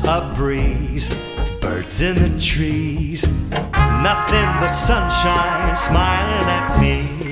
a breeze, birds in the trees, nothing but sunshine smiling at me.